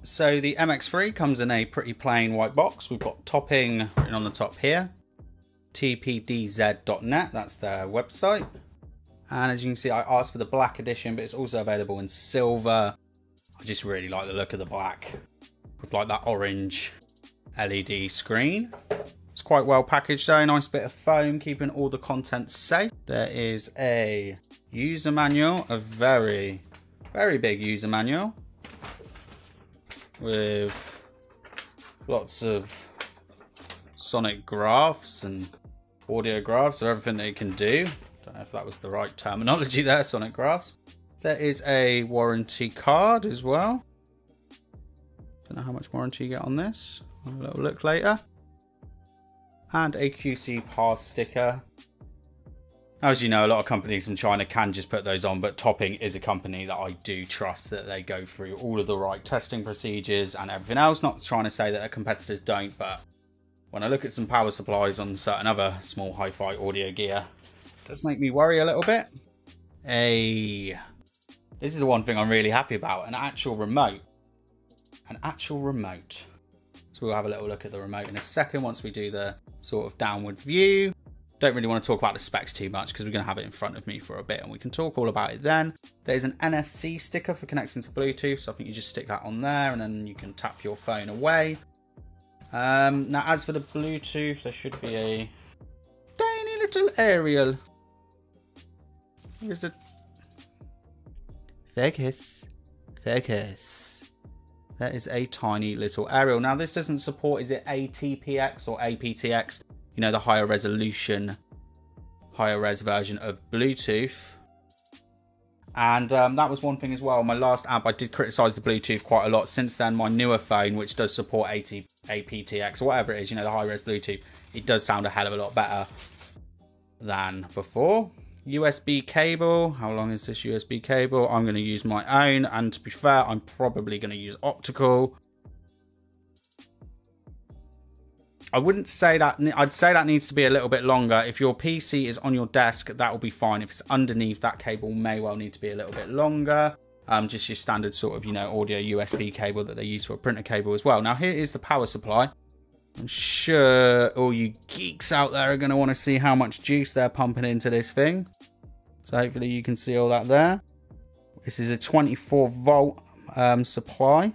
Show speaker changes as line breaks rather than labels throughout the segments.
So the MX3 comes in a pretty plain white box. We've got topping written on the top here. tpdz.net, that's their website. And as you can see, I asked for the black edition, but it's also available in silver. I just really like the look of the black with like that orange LED screen. It's quite well packaged though, nice bit of foam, keeping all the contents safe. There is a user manual, a very, very big user manual with lots of sonic graphs and audio graphs of everything that it can do. Don't know if that was the right terminology there, sonic graphs. There is a warranty card as well. Don't know how much warranty you get on this. I'll have a little look later. And a QC pass sticker. As you know, a lot of companies from China can just put those on, but Topping is a company that I do trust that they go through all of the right testing procedures and everything else. Not trying to say that their competitors don't, but when I look at some power supplies on certain other small hi-fi audio gear, it does make me worry a little bit. This is the one thing I'm really happy about, an actual remote. An actual remote. So we'll have a little look at the remote in a second once we do the sort of downward view. Don't really want to talk about the specs too much because we're going to have it in front of me for a bit and we can talk all about it then. There's an NFC sticker for connecting to Bluetooth, so I think you just stick that on there and then you can tap your phone away. Now as for the Bluetooth, there should be a tiny little aerial. There's a focus. There is a tiny little aerial. Now this doesn't support, is it ATPX or aptX? You know, the higher resolution, higher res version of Bluetooth. And that was one thing as well. My last amp, I did criticize the Bluetooth quite a lot. Since then, my newer phone, which does support aptX or whatever it is, you know, the high res Bluetooth, it does sound a hell of a lot better than before. USB cable. How long is this USB cable? I'm going to use my own, and to be fair, I'm probably going to use optical. I wouldn't say that. I'd say that needs to be a little bit longer. If your PC is on your desk, that will be fine. If it's underneath, that cable may well need to be a little bit longer. Just your standard sort of, you know, audio USB cable that they use for a printer cable as well. Now here is the power supply. I'm sure all you geeks out there are going to want to see how much juice they're pumping into this thing. So hopefully you can see all that there. This is a 24 volt supply,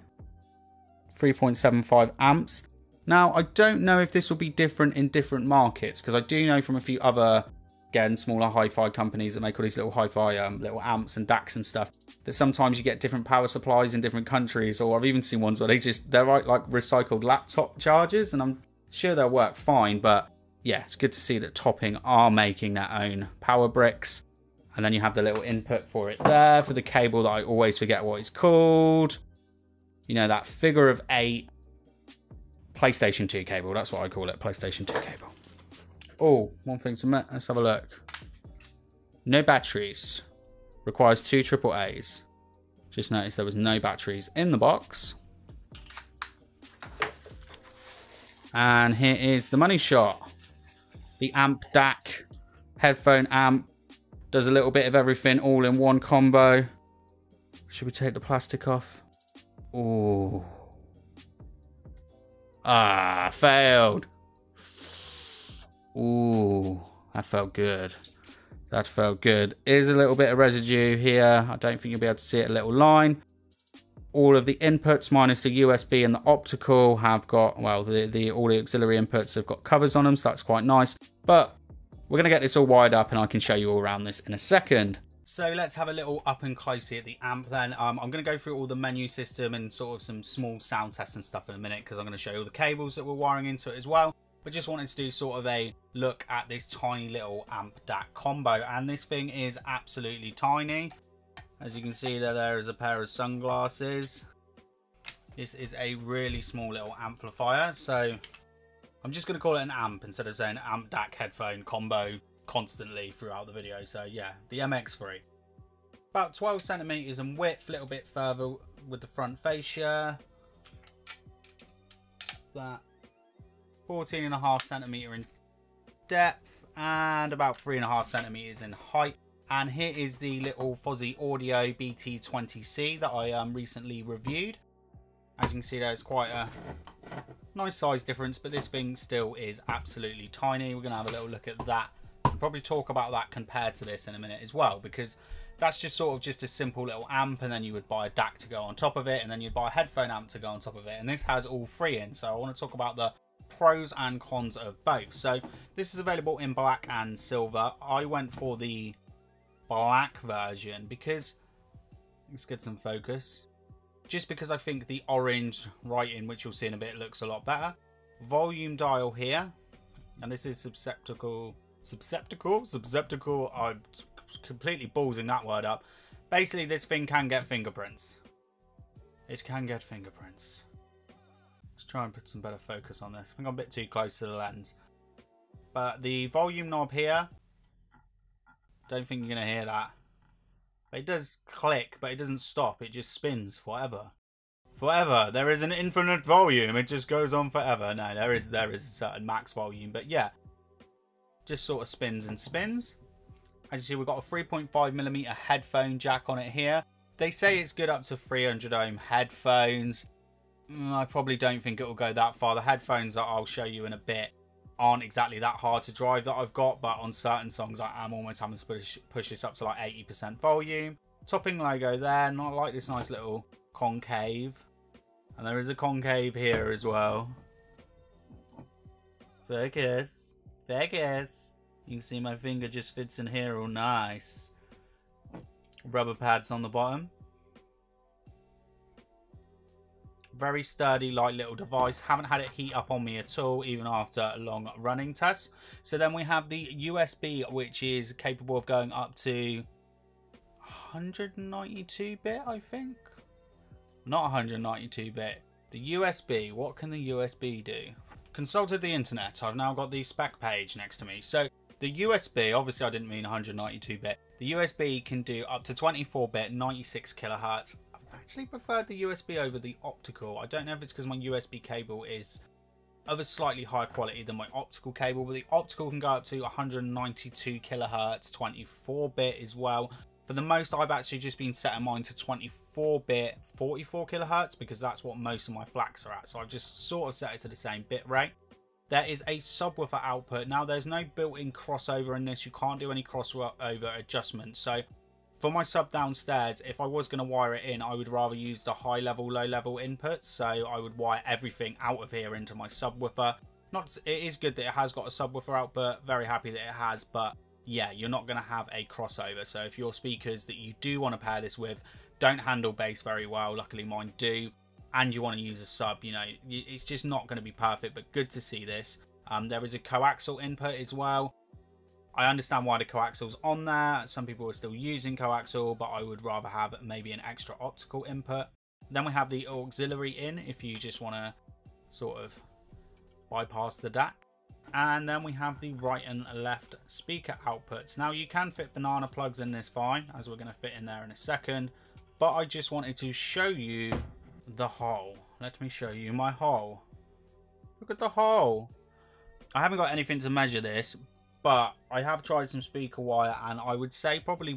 3.75 amps. Now, I don't know if this will be different in different markets, because I do know from a few other, again, smaller hi-fi companies that make all these little hi-fi little amps and DACs and stuff, that sometimes you get different power supplies in different countries, or I've even seen ones where they're like recycled laptop chargers, and I'm sure they'll work fine, but yeah, it's good to see that Topping are making their own power bricks. And then you have the little input for it there, for the cable that I always forget what it's called. You know, that figure of 8 PlayStation 2 cable, that's what I call it, PlayStation 2 cable. Oh, one thing to mention, let's have a look. No batteries. Requires 2 AAAs. Just noticed there was no batteries in the box. And here is the money shot. The amp DAC, headphone amp, does a little bit of everything all in one combo. Should we take the plastic off? Oh. Ah, failed. Ooh, that felt good. That felt good. There's a little bit of residue here. I don't think you'll be able to see it, a little line. All of the inputs minus the USB and the optical have got, well, all the auxiliary inputs have got covers on them, so that's quite nice. But we're going to get this all wired up and I can show you all around this in a second. So let's have a little up and close at the amp then. I'm going to go through all the menu system and sort of some small sound tests and stuff in a minute, because I'm going to show you all the cables that we're wiring into it as well. But just wanted to do sort of a look at this tiny little amp DAC combo, and this thing is absolutely tiny. As you can see there is a pair of sunglasses. This is a really small little amplifier, so I'm just going to call it an amp instead of saying amp DAC headphone combo constantly throughout the video. So yeah, the MX3. About 12 centimeters in width, a little bit further with the front fascia. That 14.5 centimeter in depth and about 3.5 centimeters in height. And here is the little Fuzzy Audio BT20C that I recently reviewed. As you can see, there's quite a nice size difference, but this thing still is absolutely tiny. We're going to have a little look at that and probably talk about that compared to this in a minute as well, because that's just sort of just a simple little amp, and then you would buy a DAC to go on top of it, and then you'd buy a headphone amp to go on top of it, and this has all three in. So I want to talk about the pros and cons of both. So this is available in black and silver. I went for the black version because, let's get some focus, just because I think the orange writing, which you'll see in a bit, looks a lot better. Volume dial here, and this is susceptible, I'm completely ballsing that word up. Basically, this thing can get fingerprints. It can get fingerprints. Let's try and put some better focus on this. I think I'm a bit too close to the lens. But the volume knob here, don't think you're going to hear that. It does click, but it doesn't stop. It just spins forever. Forever. There is an infinite volume. It just goes on forever. No, there is a certain max volume. But yeah, just sort of spins and spins. As you see, we've got a 3.5mm headphone jack on it here. They say it's good up to 300 ohm headphones. I probably don't think it will go that far. The headphones that I'll show you in a bit aren't exactly that hard to drive that I've got, but on certain songs I am almost having to push this up to like 80% volume. Topping logo there, not like this nice little concave. And there is a concave here as well. Focus. Focus. You can see my finger just fits in here all nice. Rubber pads on the bottom. Very sturdy, light little device. Haven't had it heat up on me at all, even after long running tests. So then we have the USB, which is capable of going up to 192-bit, I think. Not 192-bit. The USB, what can the USB do? Consulted the internet. I've now got the spec page next to me. So the USB, obviously I didn't mean 192-bit. The USB can do up to 24-bit, 96 kilohertz. I've actually preferred the USB over the optical. I don't know if it's because my USB cable is of a slightly higher quality than my optical cable, but the optical can go up to 192 kilohertz, 24-bit as well. For the most, I've actually just been setting mine to 24-bit, 44 kilohertz, because that's what most of my FLACs are at. So I've just sort of set it to the same bit rate. There is a subwoofer output. Now, there's no built-in crossover in this. You can't do any crossover adjustments. So for my sub downstairs, if I was going to wire it in, I would rather use the high-level, low-level inputs. So I would wire everything out of here into my subwoofer. It is good that it has got a subwoofer output. Very happy that it has, but yeah, you're not going to have a crossover. So if your speakers that you do want to pair this with don't handle bass very well, luckily mine do, and you want to use a sub, you know, it's just not going to be perfect, but good to see this. There is a coaxial input as well. I understand why the coaxial's on there. Some people are still using coaxial, but I would rather have maybe an extra optical input. Then we have the auxiliary in if you just want to sort of bypass the DAC. And then we have the right and left speaker outputs. Now, you can fit banana plugs in this fine, as we're going to fit in there in a second. But I just wanted to show you the hole. Let me show you my hole. Look at the hole. I haven't got anything to measure this, but I have tried some speaker wire, and I would say probably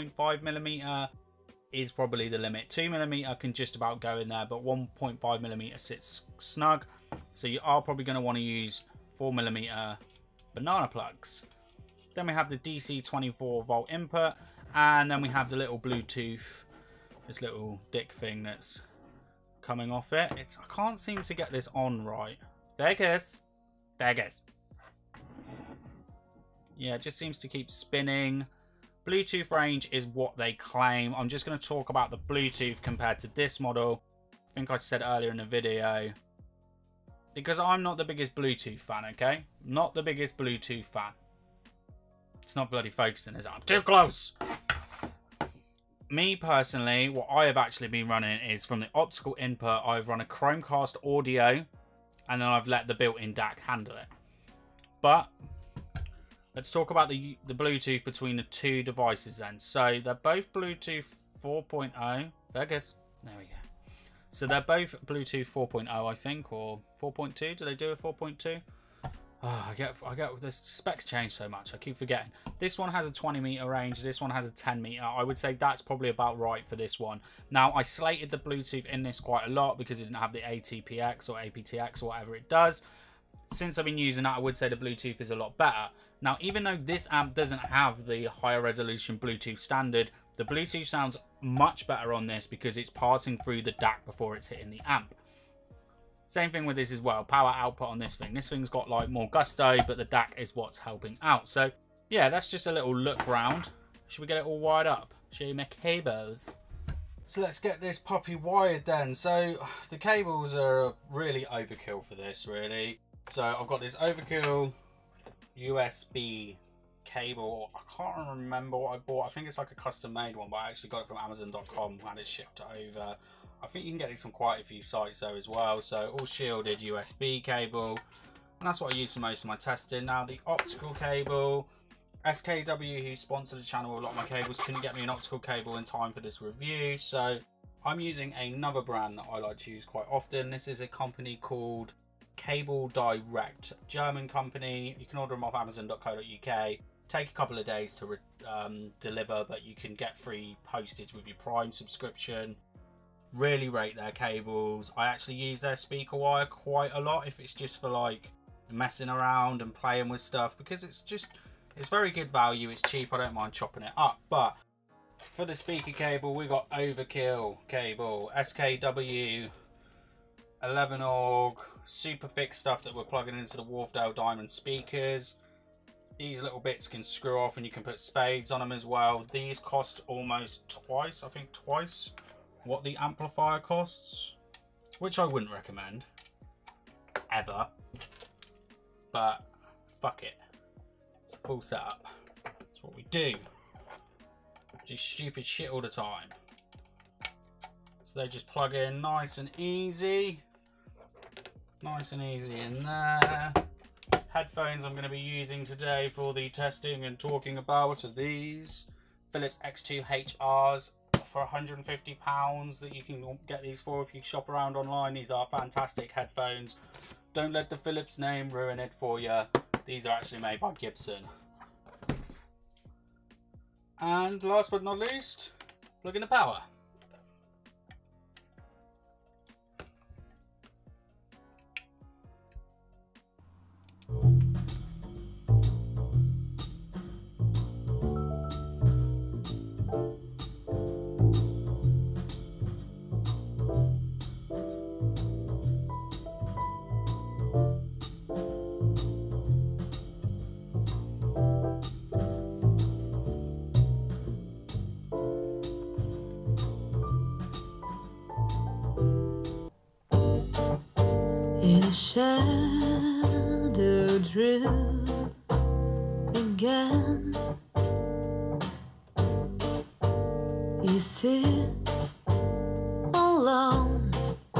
1.5mm is probably the limit. 2mm can just about go in there, but 1.5mm sits snug. So you are probably going to want to use 4mm banana plugs. Then we have the DC 24 volt input, and then we have the little Bluetooth, this little dick thing that's coming off it. I can't seem to get this on right. Vegas. Yeah, it just seems to keep spinning. Bluetooth range is what they claim. I'm just going to talk about the Bluetooth compared to this model. I think I said earlier in the video, because I'm not the biggest Bluetooth fan, okay? Not the biggest Bluetooth fan. It's not bloody focusing, is it? I'm too close. Me personally, what I have actually been running is from the optical input, I've run a Chromecast audio, and then I've let the built-in DAC handle it. But let's talk about the Bluetooth between the two devices then. So they're both Bluetooth 4.0. Vegas. There we go. So they're both Bluetooth 4.0, I think, or 4.2. Do they do a 4.2? Oh, I get the specs change so much. I keep forgetting. This one has a 20-meter range. This one has a 10-meter. I would say that's probably about right for this one. Now, I slated the Bluetooth in this quite a lot because it didn't have the ATPX or aptX or whatever it does. Since I've been using that, I would say the Bluetooth is a lot better. Now, even though this amp doesn't have the higher resolution Bluetooth standard, the Bluetooth sounds much better on this because it's passing through the DAC before it's hitting the amp. Same thing with this as well. Power output on this thing. This thing's got like more gusto, but the DAC is what's helping out. So yeah, that's just a little look round. Should we get it all wired up? Show you my cables. So let's get this puppy wired then. So the cables are really overkill for this, really. So I've got this overkill USB cable. I can't remember what I bought. I think it's like a custom made one, but I actually got it from Amazon.com and it shipped over. I think you can get these from quite a few sites though as well. So all shielded USB cable, and that's what I use for most of my testing. Now the optical cable, SKW, who sponsored the channel with a lot of my cables, couldn't get me an optical cable in time for this review, so I'm using another brand that I like to use quite often. This is a company called Cable Direct, German company. You can order them off Amazon.co.uk. Take a couple of days to deliver, but you can get free postage with your Prime subscription. Really rate their cables. I actually use their speaker wire quite a lot if it's just for like messing around and playing with stuff, because it's very good value. It's cheap. I don't mind chopping it up. But for the speaker cable, we got overkill cable, SKW 11 org, super thick stuff that we're plugging into the Wharfedale Diamond speakers. These little bits can screw off and you can put spades on them as well. These cost almost twice, I think twice what the amplifier costs, which I wouldn't recommend ever, but fuck it, it's a full setup. That's what we do. Just stupid shit all the time. So they just plug in nice and easy in there. Headphones I'm going to be using today for the testing and talking about are these Philips X2 HRs for £150 that you can get these for if you shop around online. These are fantastic headphones. Don't let the Philips name ruin it for you. These are actually made by Gibson. And last but not least, plug in the power.
In a shadow drew again, you sit alone,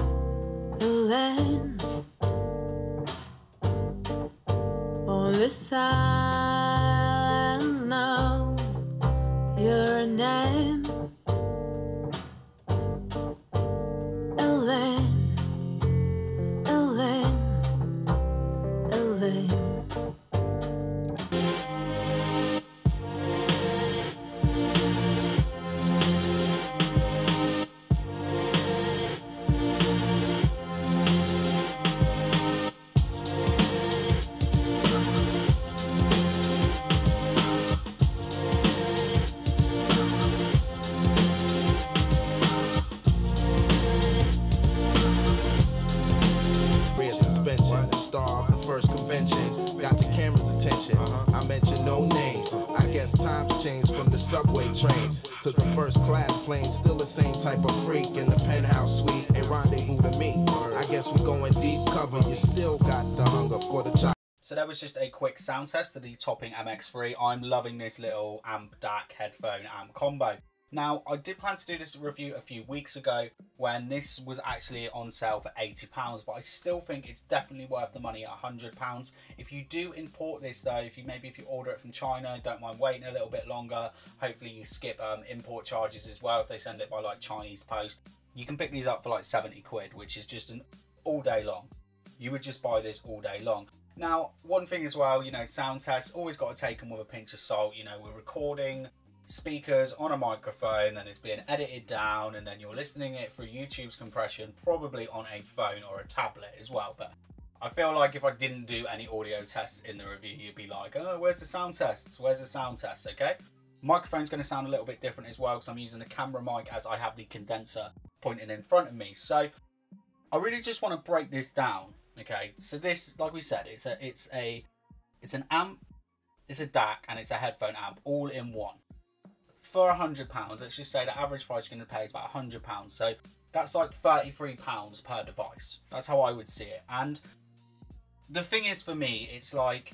alone, only silence knows your name.
Changed from the subway trains to the first class plane. Still the same type of freak in the penthouse suite. A rendezvous to me. I guess we're going deep cover. You still got the hunger for the child.
So that was just a quick sound test of the Topping MX3. I'm loving this little amp DAC headphone amp combo. Now, I did plan to do this review a few weeks ago when this was actually on sale for £80, but I still think it's definitely worth the money at £100. If you do import this though, if you order it from China, don't mind waiting a little bit longer. Hopefully you skip import charges as well if they send it by like Chinese post. You can pick these up for like 70 quid, which is just an all day long. You would just buy this all day long. Now, one thing as well, you know, sound tests, always got to take them with a pinch of salt. You know, we're recording speakers on a microphone, then it's being edited down, and then you're listening it through YouTube's compression, probably on a phone or a tablet as well. But I feel like if I didn't do any audio tests in the review, you'd be like, oh, where's the sound tests? Where's the sound tests? Okay. Microphone's going to sound a little bit different as well, because I'm using a camera mic as I have the condenser pointing in front of me. So I really just want to break this down. Okay, so this, like we said, it's an amp, it's a DAC, and it's a headphone amp, all in one. For £100, let's just say the average price you're going to pay is about £100. So that's like £33 per device. That's how I would see it. And the thing is, for me, it's like,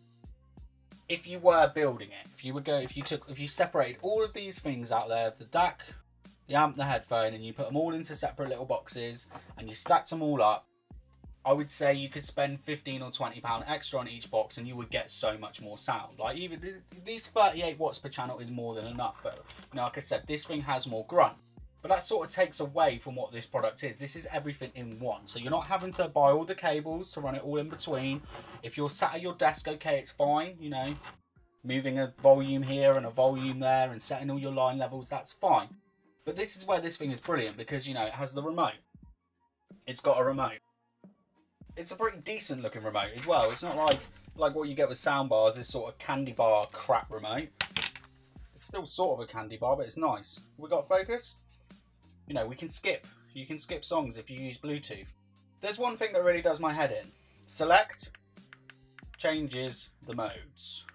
if you were building it, if you separated all of these things out there, the DAC, the amp, the headphone, and you put them all into separate little boxes and you stacked them all up, I would say you could spend £15 or £20 extra on each box and you would get so much more sound. Like, even these 38 watts per channel is more than enough. But, you know, like I said, this thing has more grunt. But that sort of takes away from what this product is. This is everything in one. So you're not having to buy all the cables to run it all in between. If you're sat at your desk, okay, it's fine. You know, moving a volume here and a volume there and setting all your line levels, that's fine. But this is where this thing is brilliant, because, you know, it has the remote. It's got a remote. It's a pretty decent looking remote as well. It's not like what you get with soundbars, this sort of candy bar crap remote. It's still sort of a candy bar, but it's nice. We got focus. You know, we can skip. You can skip songs if you use Bluetooth. There's one thing that really does my head in. Select changes the modes.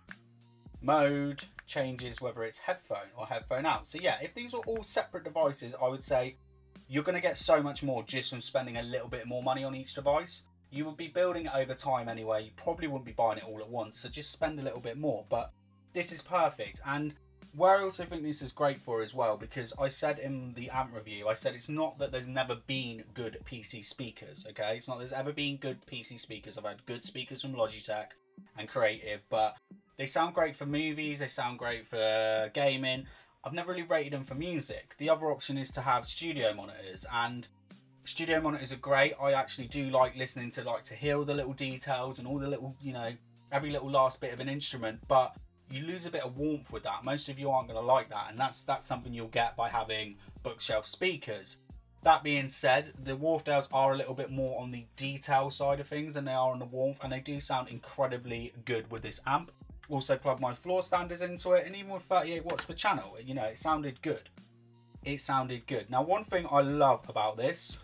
Mode changes whether it's headphone or headphone out. So yeah, if these were all separate devices, I would say you're going to get so much more just from spending a little bit more money on each device. You would be building it over time anyway. You probably wouldn't be buying it all at once, so just spend a little bit more. But this is perfect. And where I also think this is great for as well, because I said in the amp review, I said it's not that there's never been good PC speakers, okay? It's not there's ever been good PC speakers. I've had good speakers from Logitech and Creative, but they sound great for movies, they sound great for gaming. I've never really rated them for music. The other option is to have studio monitors, and studio monitors are great. I actually do like listening to hear all the little details and all the little, you know, every little last bit of an instrument, but you lose a bit of warmth with that. Most of you aren't going to like that, and that's something you'll get by having bookshelf speakers. That being said, the Wharfedales are a little bit more on the detail side of things than they are on the warmth, and they do sound incredibly good with this amp. Also plugged my floor standers into it, and even with 38 watts per channel, you know, it sounded good. It sounded good. Now, one thing I love about this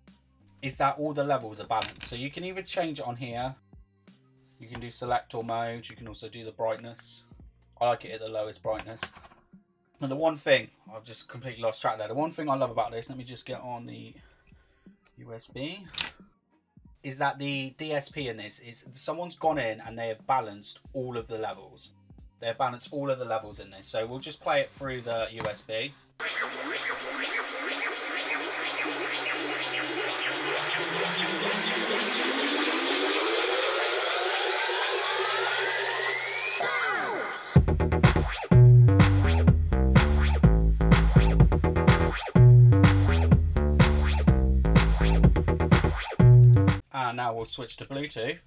is that all the levels are balanced. So you can either change it on here. You can do select or mode. You can also do the brightness. I like it at the lowest brightness. And the one thing, I've just completely lost track there. The one thing I love about this, let me just get on the USB, is that the DSP in this is someone's gone in and they have balanced all of the levels. They have balanced all of the levels in this. So we'll just play it through the USB. And now we'll switch to Bluetooth.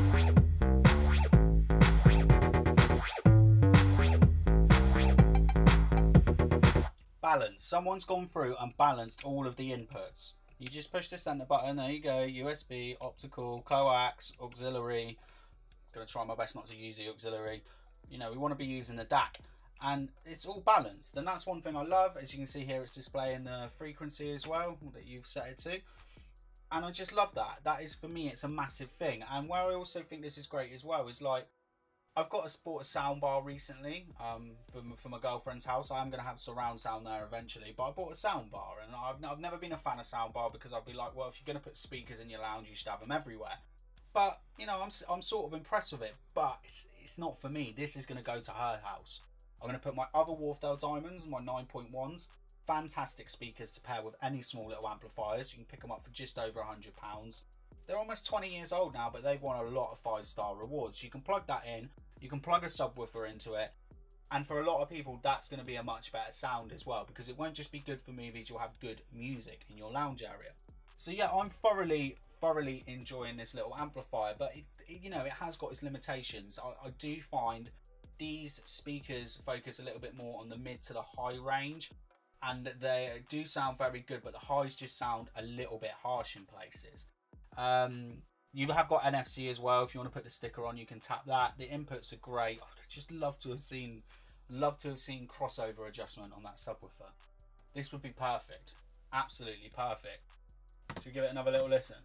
Balance. Someone's gone through and balanced all of the inputs. You just push the center button, there you go, USB, optical, coax, auxiliary. I'm going to try my best not to use the auxiliary. You know, we want to be using the DAC. And it's all balanced, and that's one thing I love. As you can see here, it's displaying the frequency as well that you've set it to. And I just love that. That is, for me, it's a massive thing. And where I also think this is great as well is, like, I've bought a soundbar recently for my girlfriend's house. I am going to have surround sound there eventually. But I bought a soundbar, and I've never been a fan of soundbar, because I'd be like, well, if you're going to put speakers in your lounge, you should have them everywhere. But, you know, I'm sort of impressed with it. But it's not for me. This is going to go to her house. I'm going to put my other Wharfedale Diamonds, my 9.1s. Fantastic speakers to pair with any small little amplifiers. You can pick them up for just over £100. They're almost 20 years old now, but they've won a lot of 5-star rewards. You can plug that in. You can plug a subwoofer into it. And for a lot of people, that's going to be a much better sound as well, because it won't just be good for movies, you'll have good music in your lounge area. So yeah, I'm thoroughly thoroughly enjoying this little amplifier, but you know, it has got its limitations. I do find these speakers focus a little bit more on the mid to the high range, and they do sound very good, but the highs just sound a little bit harsh in places. You have got NFC as well. If you want to put the sticker on, you can tap that. The inputs are great. I'd just love to have seen crossover adjustment on that subwoofer. This would be perfect, absolutely perfect. Should we give it another little listen?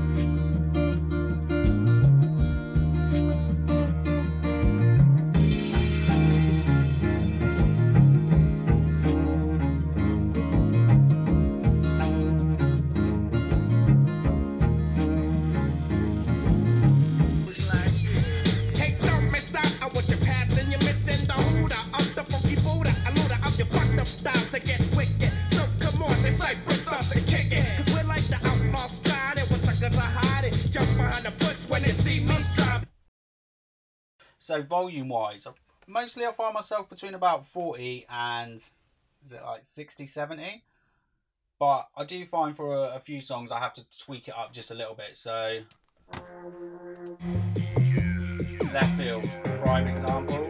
So volume wise, mostly I find myself between about 40 and is it like 60, 70? But I do find for a few songs I have to tweak it up just a little bit. So Left Field, prime example.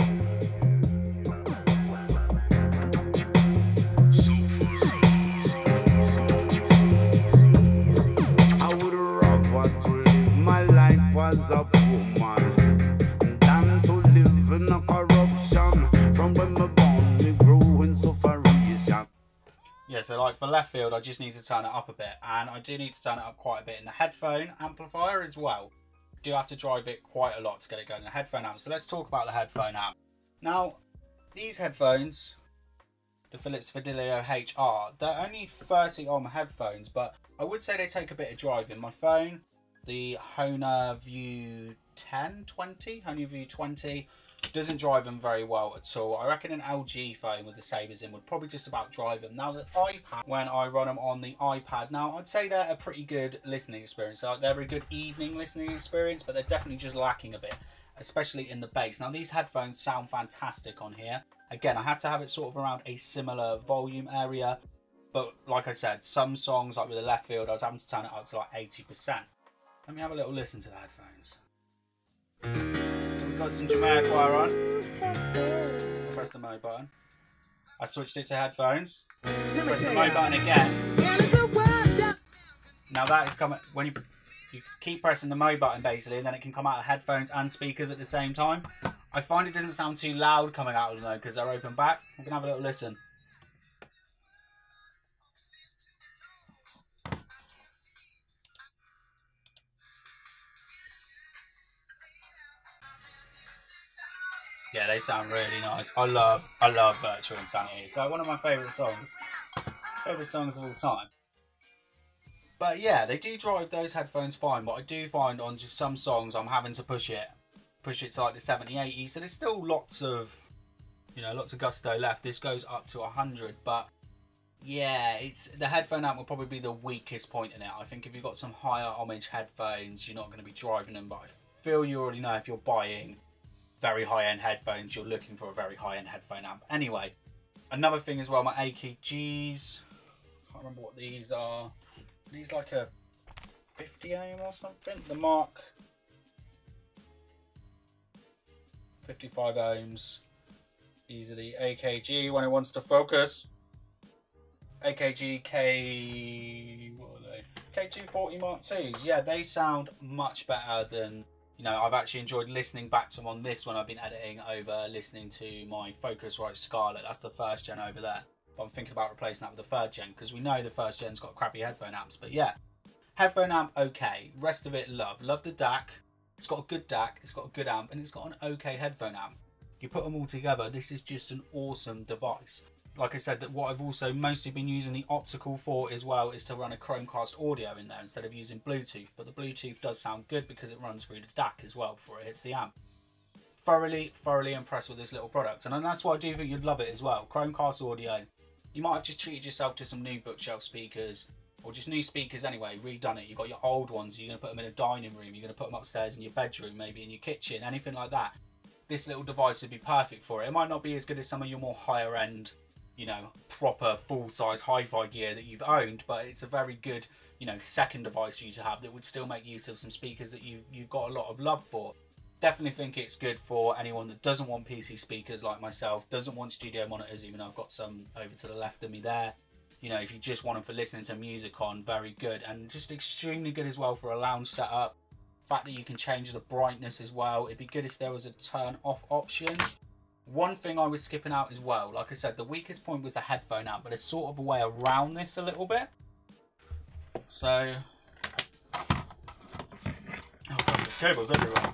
I would rather to live my life as a woman than to live in a corruption. From when my born, me grew in suffering.
Yeah, so like for Left Field, I just need to turn it up a bit, and I do need to turn it up quite a bit in the headphone amplifier as well. Do have to drive it quite a lot to get it going in the headphone amp. So let's talk about the headphone amp. Now, these headphones, the Philips Fidelio HR, they're only 30 ohm headphones, but I would say they take a bit of driving. My phone, the Honor View 20, doesn't drive them very well at all. I reckon an LG phone with the Sabres in would probably just about drive them. Now the iPad, when I run them on the iPad, now I'd say they're a pretty good listening experience. They're a good evening listening experience, but they're definitely just lacking a bit, especially in the bass. Now these headphones sound fantastic on here. Again, I had to have it sort of around a similar volume area, but like I said, some songs like with the Left Field, I was having to turn it up to like 80%. Let me have a little listen to the headphones. So we've got some Jamiroquai on. Press the mode button. I switched it to headphones. Press the mode button again. Now that is coming when you keep pressing the mode button basically, and then it can come out of headphones and speakers at the same time. I find it doesn't sound too loud coming out of them though because they're open back. We can have a little listen. Yeah, they sound really nice. I love Virtual Insanity. It's like one of my favourite songs of all time. But yeah, they do drive those headphones fine, but I do find on just some songs I'm having to push it to like the 70, 80. So there's still lots of gusto left. This goes up to 100, but yeah, it's the headphone amp will probably be the weakest point in it. I think if you've got some higher ohmage headphones, you're not going to be driving them, but I feel you already know if you're buying very high-end headphones, you're looking for a very high-end headphone amp. Anyway, another thing as well, my AKGs, can't remember what these are. These like a 50 ohm or something. The Mark 55 ohms. These are the AKG when it wants to focus. AKG what are they? K240 Mark IIs. Yeah, they sound much better than, you know, I've actually enjoyed listening back to them on this one I've been editing over listening to my Focusrite Scarlett. That's the first gen over there. But I'm thinking about replacing that with the third gen because we know the first gen's got crappy headphone amps. But yeah, headphone amp okay. Rest of it love. Love the DAC. It's got a good DAC, it's got a good amp, and it's got an okay headphone amp. You put them all together, this is just an awesome device. Like I said, that what I've also mostly been using the optical for as well is to run a Chromecast audio in there instead of using Bluetooth. But the Bluetooth does sound good because it runs through the DAC as well before it hits the amp. Thoroughly impressed with this little product. And that's why I do think you'd love it as well. Chromecast audio. You might have just treated yourself to some new bookshelf speakers, or just new speakers anyway, redone it. You've got your old ones, you're going to put them in a dining room, you're going to put them upstairs in your bedroom, maybe in your kitchen, anything like that. This little device would be perfect for it. It might not be as good as some of your more higher end, you know, proper full-size hi-fi gear that you've owned, but it's a very good, you know, second device for you to have that would still make use of some speakers that you've got a lot of love for. Definitely think it's good for anyone that doesn't want PC speakers like myself, doesn't want studio monitors, even though I've got some over to the left of me there. You know, if you just want them for listening to music on, very good. And just extremely good as well for a lounge setup. The fact that you can change the brightness as well. It'd be good if there was a turn off option. One thing I was skipping out as well, like I said, the weakest point was the headphone amp, but there's sort of a way around this a little bit. So, oh god, there's cables everywhere.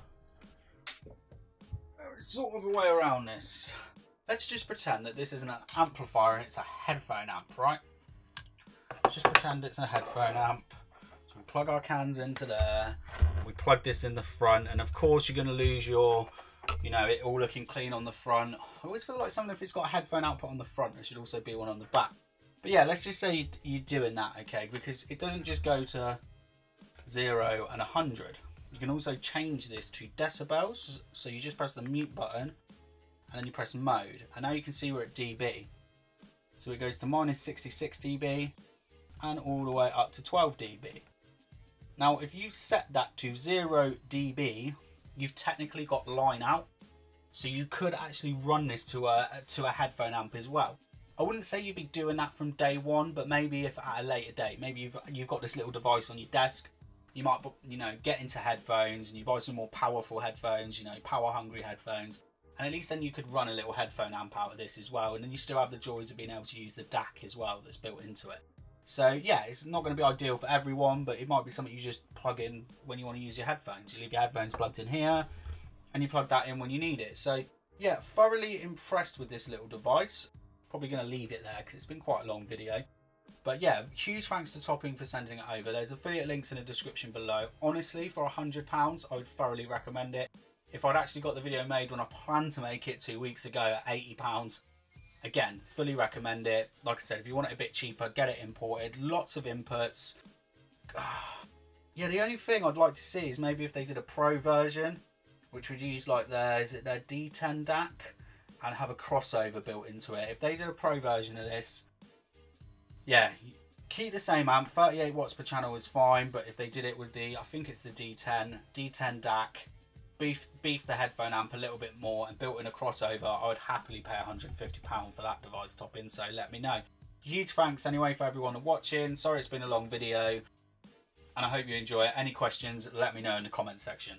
There's sort of a way around this. Let's just pretend that this isn't an amplifier and it's a headphone amp, right? Let's just pretend it's a headphone amp. So we plug our cans into there. We plug this in the front, and of course you're going to lose your, you know, it all looking clean on the front. I always feel like something, if it's got a headphone output on the front, there should also be one on the back. But yeah, let's just say you're doing that, okay? Because it doesn't just go to 0 and 100. You can also change this to decibels. So you just press the mute button and then you press mode. And now you can see we're at dB. So it goes to minus 66 dB and all the way up to 12 dB. Now, if you set that to 0 dB, you've technically got line out. So you could actually run this to a headphone amp as well. I wouldn't say you'd be doing that from day one, but maybe if at a later date, maybe you've got this little device on your desk, you might, you know, get into headphones and you buy some more powerful headphones, you know, power hungry headphones, and at least then you could run a little headphone amp out of this as well, and then you still have the joys of being able to use the DAC as well that's built into it. So yeah, it's not going to be ideal for everyone, but it might be something you just plug in when you want to use your headphones. You leave your headphones plugged in here and you plug that in when you need it. So yeah, thoroughly impressed with this little device. Probably going to leave it there because it's been quite a long video. But yeah, huge thanks to Topping for sending it over. There's affiliate links in the description below. Honestly, for £100, I would thoroughly recommend it. If I'd actually got the video made when I planned to make it 2 weeks ago at £80, again, fully recommend it. Like I said, if you want it a bit cheaper, get it imported. Lots of inputs. Yeah, the only thing I'd like to see is maybe if they did a pro version, which would use like their D10 DAC and have a crossover built into it. If they did a pro version of this, yeah, keep the same amp. 38 watts per channel is fine, but if they did it with the, I think it's the D10 DAC, beef the headphone amp a little bit more and built in a crossover, I would happily pay £150 for that device Topping, so let me know. Huge thanks anyway for everyone watching. Sorry it's been a long video, and I hope you enjoy it. Any questions, let me know in the comment section.